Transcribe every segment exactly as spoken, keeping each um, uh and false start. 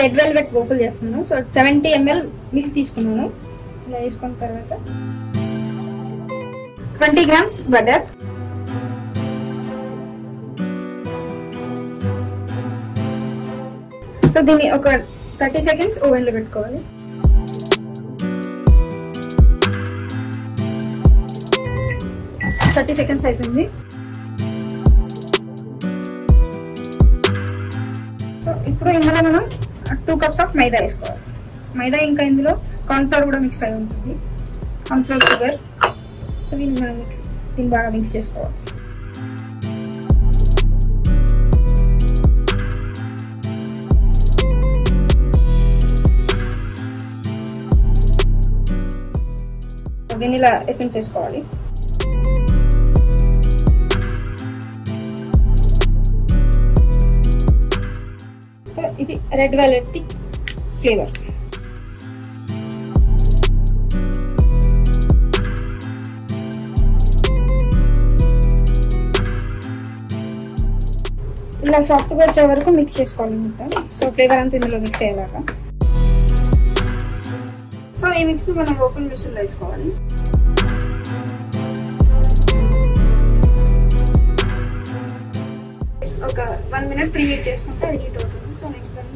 Red velvet waffle చేస్తున్నాను. So seventy ml milk తీసుకున్నాను. ఇలా వేసుకున్న తర్వాత ట్వంటీ గ్రామ్స్ బటర్, సో దీన్ని ఒక థర్టీ సెకండ్స్ ఓవెన్ లో పెట్టుకోవాలి. థర్టీ సెకండ్స్ అయిపోయింది. సో ఇప్పుడు ఇందులో మనం టూ కప్స్ ఆఫ్ మైదా వేసుకోవాలి. మైదా ఇంకా ఇందులో కార్న్ఫ్లవర్ కూడా మిక్స్ అయి ఉంటుంది, కార్న్ఫ్లవర్ షుగర్. సో దీన్ని మనం మిక్స్ దీన్ని బాగా మిక్స్ చేసుకోవాలి. వెనిలా ఎసెన్స్ వేసుకోవాలి. సో ఇది రెడ్ వెల్వెట్ ది ఫ్లేవర్. ఇలా సాఫ్ట్గా వచ్చే వరకు మిక్స్ చేసుకోవాలి మొత్తం. సో ఫ్లేవర్ అంతా ఇందులో మిక్స్ అయ్యేలాగా. సో ఈ మిక్స్ ని మనం ఓపెన్ మిషన్ లో వేసుకోవాలి. ఒక వన్ మినిట్ ప్రీ హీట్ చేసుకుంటే అది హీట్ అవుతుంది. సో నెక్స్ట్ టైం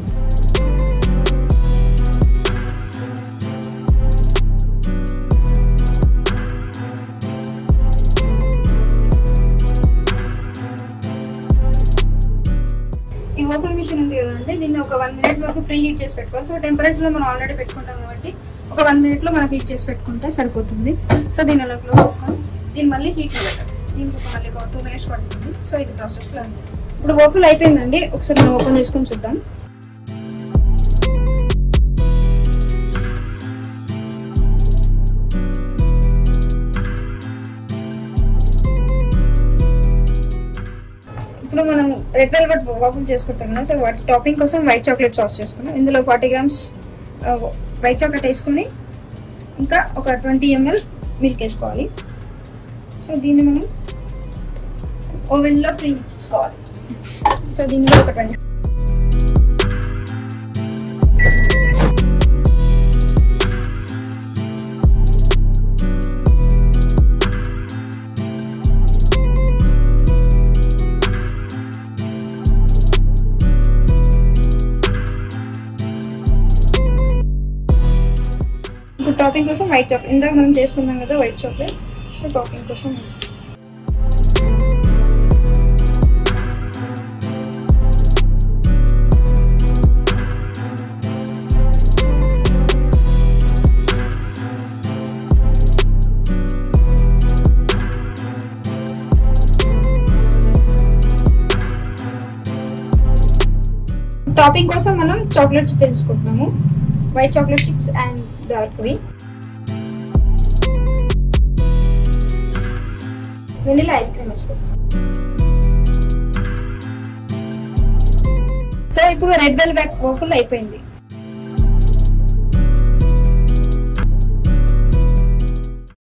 ఈ ఓపెన్ మిషన్ ఉంది కదండి, దీన్ని ఒక వన్ మినిట్ వరకు ప్రీ హీట్ చేసి పెట్టుకోవాలి. సో టెంపరేచర్ లో మనం ఆల్రెడీ పెట్టుకుంటాం కాబట్టి ఒక వన్ మినిట్ లో మనం హీట్ చేసి పెట్టుకుంటే సరిపోతుంది. సో దీన్ని అలా క్లోజ్ చేసుకొని దీన్ని మళ్ళీ హీట్ లో పెట్టాలి. దీనికి ఒక మళ్ళీ ఒక టూ మినిట్స్ పడుతుంది. సో ఇది ప్రాసెస్ లో ఉంది. ఇప్పుడు waffle అయిపోయిందండి. ఒకసారి మనం ఓపెన్ చేసుకొని చూద్దాం. ఇప్పుడు మనం రెడ్ వెల్వెట్ waffle చేసుకుంటాం కదా. సో వాటి టాపింగ్ కోసం వైట్ చాక్లెట్ సాస్ చేసుకున్నాం. ఇందులో ఫార్టీ గ్రామ్స్ వైట్ చాక్లెట్ వేసుకొని ఇంకా ఒక ట్వంటీ ఎంఎల్ మిల్క్ వేసుకోవాలి. సో దీన్ని మనం ఓవెన్ లో ప్రీ హీట్ చేసుకోవాలి. సో దీనిలో ఒక ట్వంటీ ఇప్పుడు టాపింగ్ కోసం వైట్ చాక్లెట్ ఇందాక మనం చేసుకున్నాం కదా వైట్ చాక్లెట్. సో టాపింగ్ కోసం వేస్తాం. టాపింగ్ కోసం మనం చాక్లెట్ చిప్స్ వేసుకుంటున్నాము. వైట్ చాక్లెట్ చిప్స్ అండ్ డార్క్వి. వెనిలా ఐస్ క్రీమ్ వేసుకుంటున్నాం. సో ఇప్పుడు రెడ్ వెల్వెట్ waffle అయిపోయింది.